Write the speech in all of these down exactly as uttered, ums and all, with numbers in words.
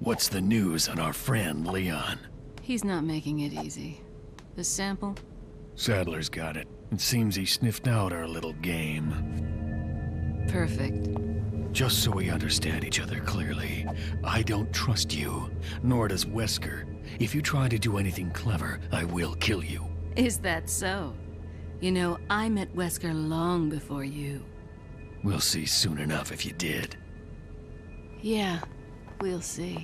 What's the news on our friend Leon? He's not making it easy. The sample? Sadler's got it. It seems he sniffed out our little game. Perfect. Just so we understand each other clearly, I don't trust you, nor does Wesker. If you try to do anything clever, I will kill you. Is that so? You know, I met Wesker long before you. We'll see soon enough if you did. Yeah, we'll see.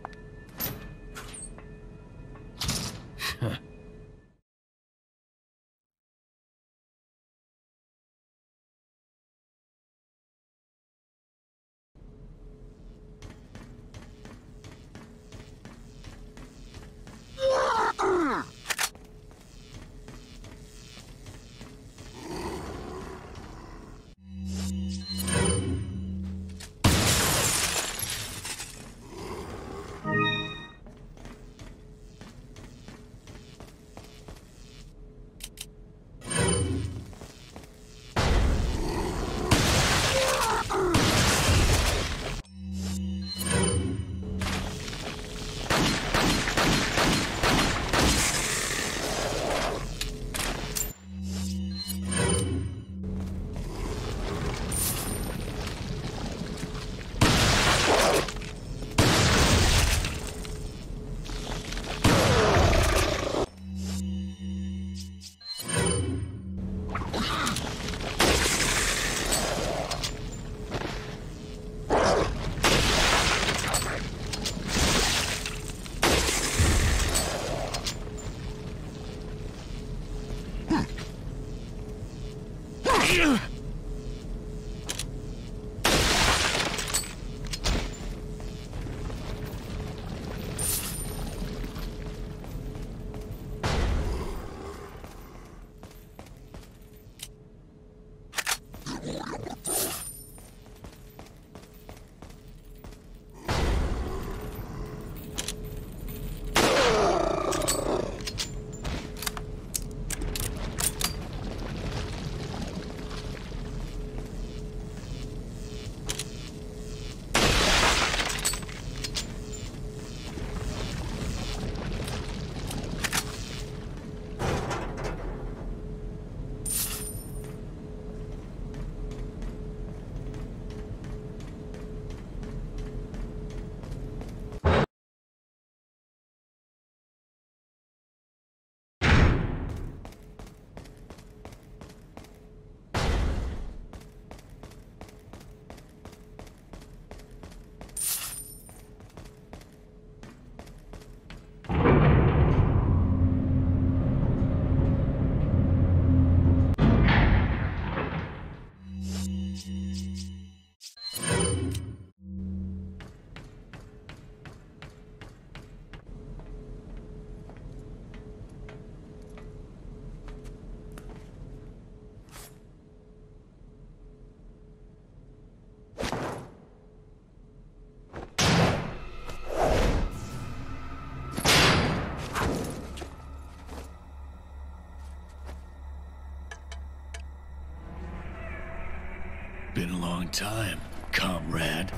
Been a long time, comrade.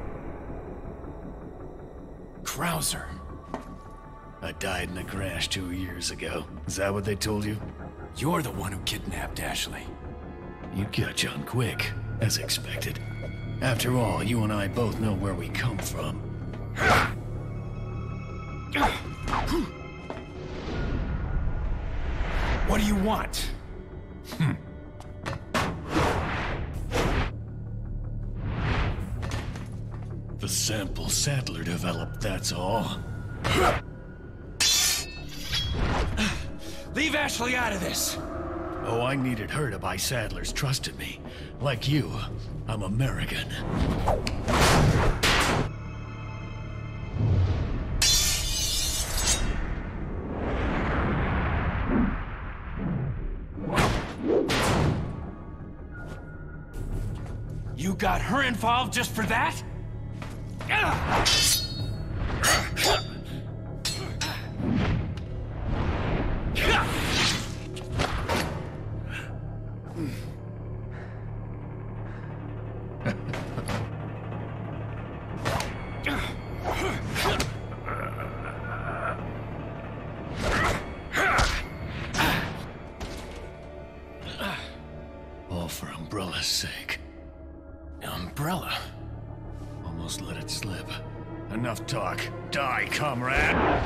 Krauser. I died in a crash two years ago. Is that what they told you? You're the one who kidnapped Ashley. You catch on quick, as expected. After all, you and I both know where we come from. What do you want? Hmm. The sample Sadler developed, that's all. Leave Ashley out of this! Oh, I needed her to buy Sadler's trust in me. Like you, I'm American. You got her involved just for that? Umbrella's sake. Umbrella? Almost let it slip. Enough talk. Die, comrade!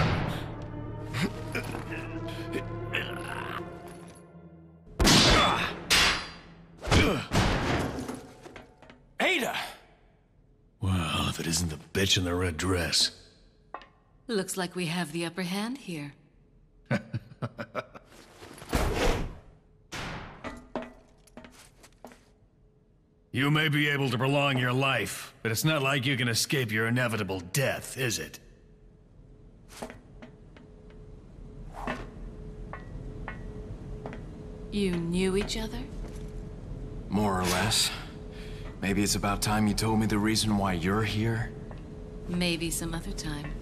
Ada! Well, if it isn't the bitch in the red dress. Looks like we have the upper hand here. You may be able to prolong your life, but it's not like you can escape your inevitable death, is it? You knew each other? More or less. Maybe it's about time you told me the reason why you're here? Maybe some other time.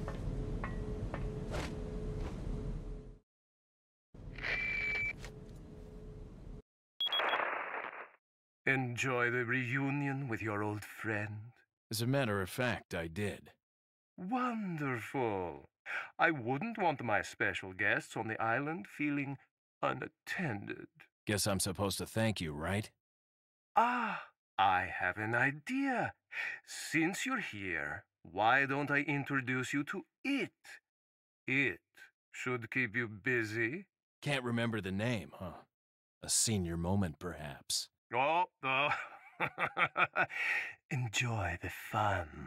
Enjoy the reunion with your old friend? As a matter of fact, I did. Wonderful. I wouldn't want my special guests on the island feeling unattended. Guess I'm supposed to thank you, right? Ah, I have an idea. Since you're here, why don't I introduce you to it? It should keep you busy. Can't remember the name, huh? A senior moment, perhaps. Oh, oh. Enjoy the fun.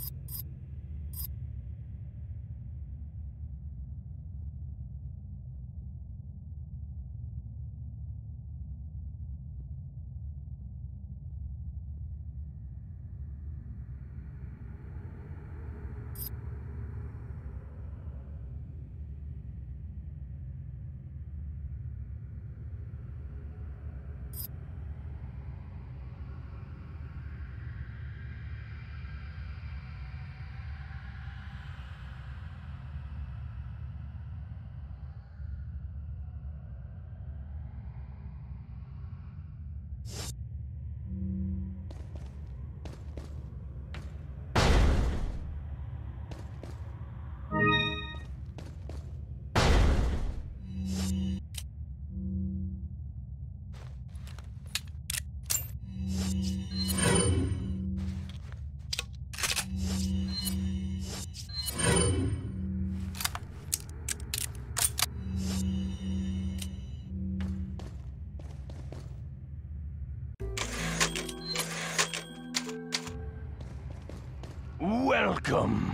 Welcome.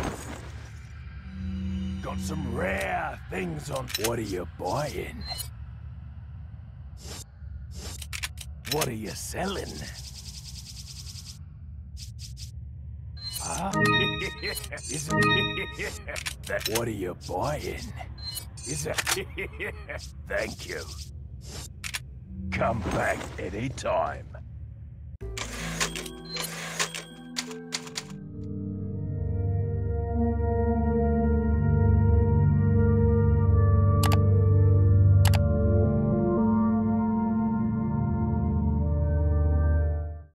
Got some rare things on. What are you buying? What are you selling? Huh? Is it that? What are you buying? Is it? Thank you. Come back anytime.